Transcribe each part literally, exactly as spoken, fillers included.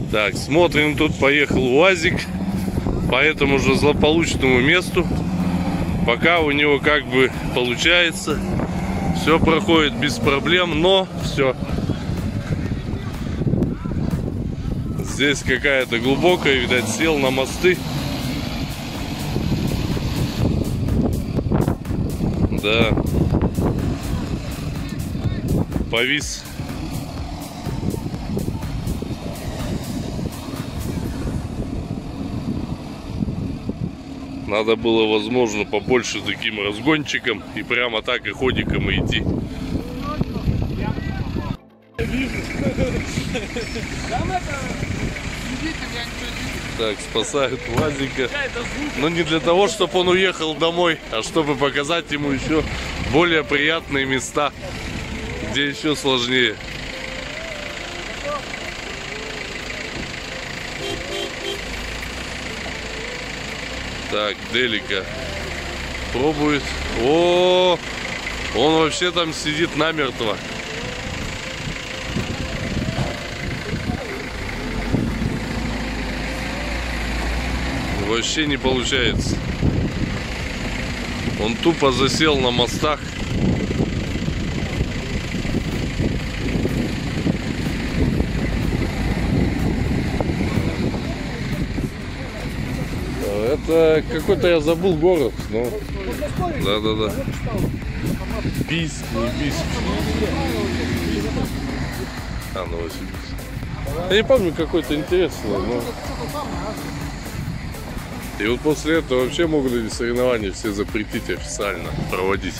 Так, смотрим, тут поехал УАЗик по этому же злополучному месту. Пока у него как бы получается, все проходит без проблем, но все. Здесь какая-то глубокая, видать, сел на мосты. Да. Повис. Надо было, возможно, побольше таким разгончиком и прямо так и ходиком идти. Так, спасают УАЗика. Но не для того, чтобы он уехал домой, а чтобы показать ему еще более приятные места, где еще сложнее. Так, Делика пробует. О, он вообще там сидит намертво. Вообще не получается. Он тупо засел на мостах. Это какой-то, я забыл город, но... Да-да-да. Бийск, не Бийск. А, Новосибирск. Я не помню, какой-то интересный, но... И вот после этого вообще могут эти соревнования все запретить официально проводить.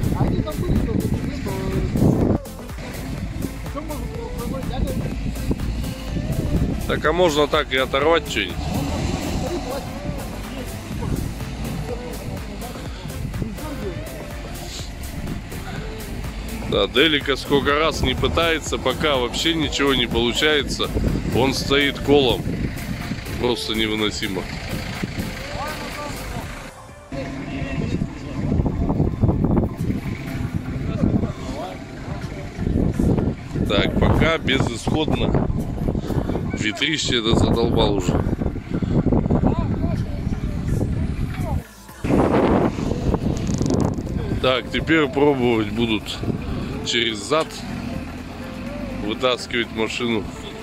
Так, а можно так и оторвать что-нибудь? Да, Делика сколько раз не пытается, пока вообще ничего не получается. Он стоит колом. Просто невыносимо. Так, пока безысходно. Ветрище это задолбал уже. Так, теперь пробовать будут через зад вытаскивать машину.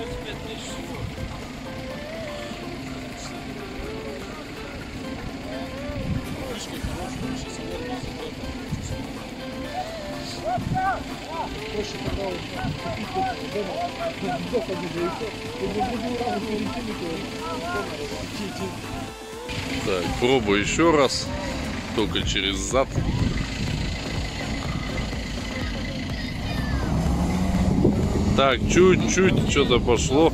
Так, пробую еще раз, только через зад. Так, чуть-чуть что-то пошло.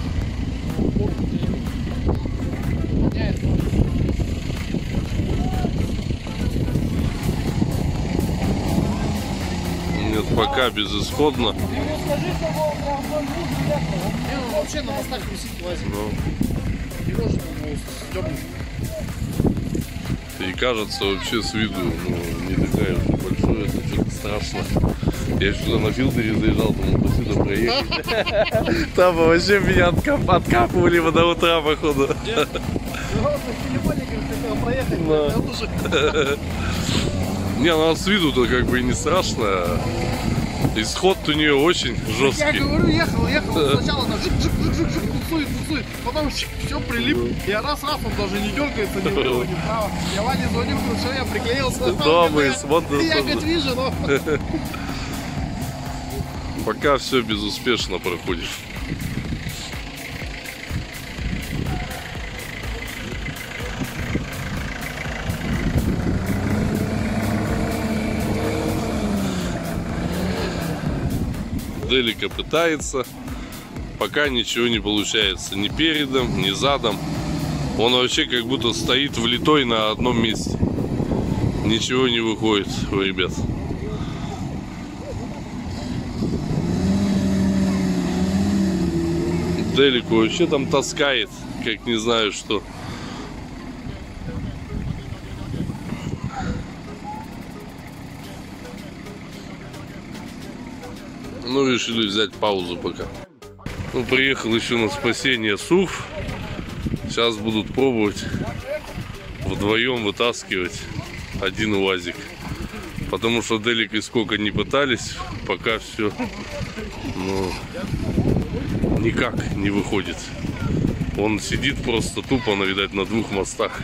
Нет, пока безысходно. Вообще на мостах висит УАЗик. И кажется, вообще с виду, ну, не такая уж большая, это что-то страшно. Я сюда на филдере заезжал, думал, посюда проехать. Там вообще меня откапывали до утра, походу. Не, ну с виду-то как бы и не страшно. Исход у нее очень жесткий. Я говорю, ехал, ехал, сначала она жик-жик-жик-жик, пуцует, пуцует, потом все прилип, и раз-раз он даже не дергается, ни влево, ни вправо. Я Ване звоню, говорю, что я приклеился. Да, мы смотрим. Я говорит, вижу, но... Пока все безуспешно проходит. Делика пытается, пока ничего не получается, ни передом, ни задом. Он вообще как будто стоит влитой на одном месте. Ничего не выходит у ребят. Делику вообще там таскает, как не знаю что. Ну, решили взять паузу пока. Ну, приехал еще на спасение СУФ. Сейчас будут пробовать вдвоем вытаскивать один УАЗик. Потому что Делик и сколько не пытались, пока все, ну, никак не выходит. Он сидит просто тупо, но, видать, на двух мостах.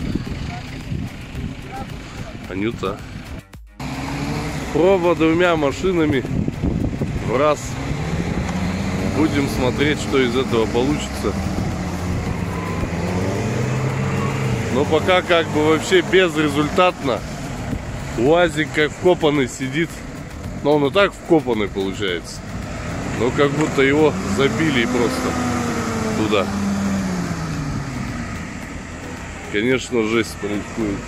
Анюта. Проба двумя машинами в раз. Будем смотреть, что из этого получится. Но пока как бы вообще безрезультатно. УАЗик как вкопанный сидит. Но он и так вкопанный получается. Но как будто его забили просто туда. Конечно, жесть происходит.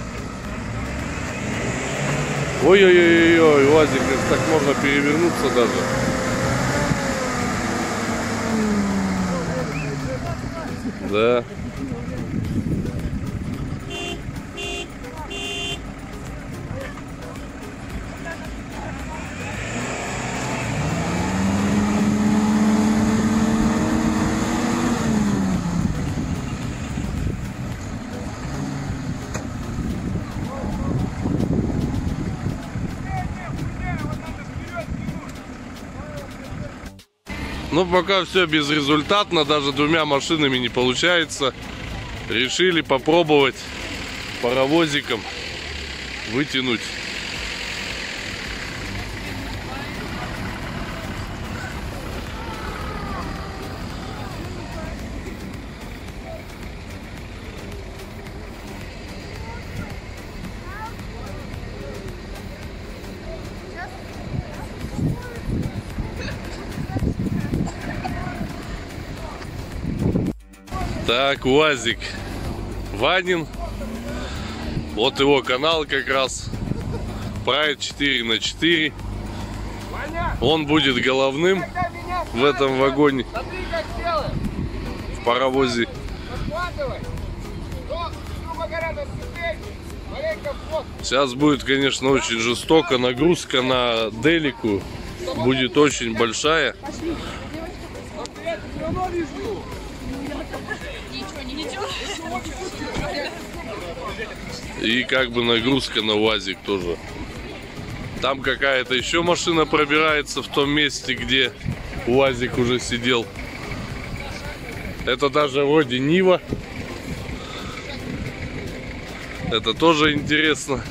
Ой-ой-ой-ой, УАЗик, так можно перевернуться даже. Да. Но пока все безрезультатно, даже двумя машинами не получается. Решили попробовать паровозиком вытянуть. Так, УАЗик Ванин. Вот его канал как раз. Pride четыре на четыре. Он будет головным в этом вагоне. В паровозе. Сейчас будет, конечно, очень жестоко. Нагрузка на Делику будет очень большая. И как бы нагрузка на УАЗик тоже. Там какая-то еще машина пробирается в том месте, где УАЗик уже сидел. Это даже вроде Нива. Это тоже интересно.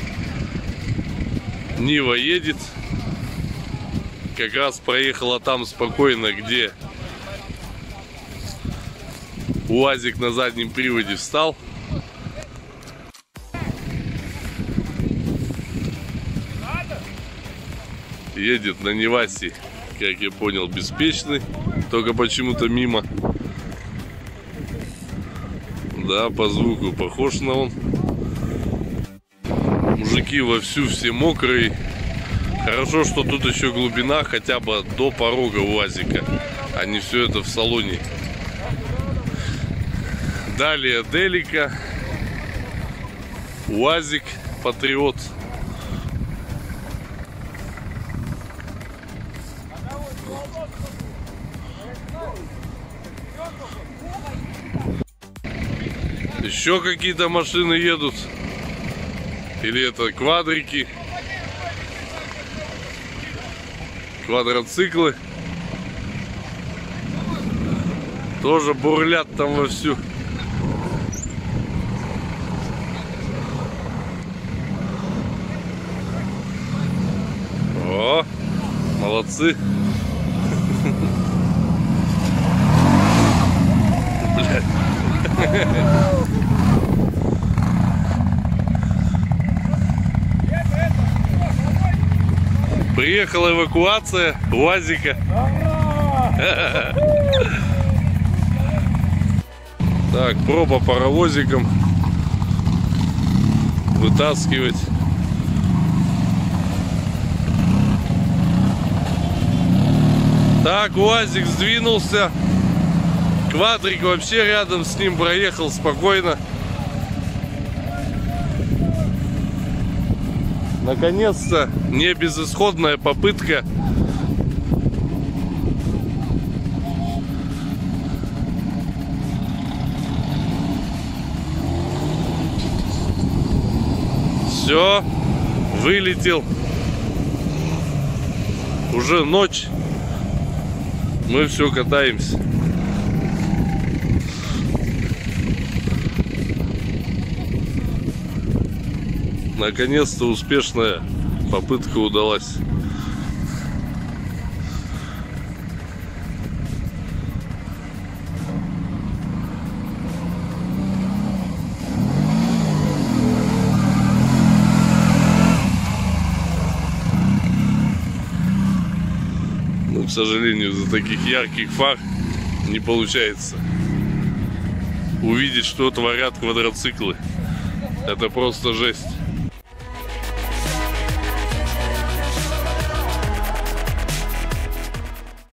Нива едет. Как раз проехала там спокойно, где УАЗик на заднем приводе встал. Едет на Нивасе, как я понял, беспечный. Только почему-то мимо. Да, по звуку похож на он. Мужики вовсю все мокрые. Хорошо, что тут еще глубина хотя бы до порога УАЗика, а не все это в салоне. Далее Делика, УАЗик Патриот. Еще какие-то машины едут. Или это квадрики, квадроциклы. Тоже бурлят там вовсю. О, молодцы. Блядь. Приехала эвакуация УАЗика. Так, проба паровозиком вытаскивать. Так, УАЗик сдвинулся. Квадрик вообще рядом с ним проехал спокойно. Наконец-то не безысходная попытка Все, вылетел. Уже ночь. Мы все катаемся. Наконец-то успешная попытка удалась. Но, к сожалению, из-за таких ярких фар не получается увидеть, что творят квадроциклы. Это просто жесть.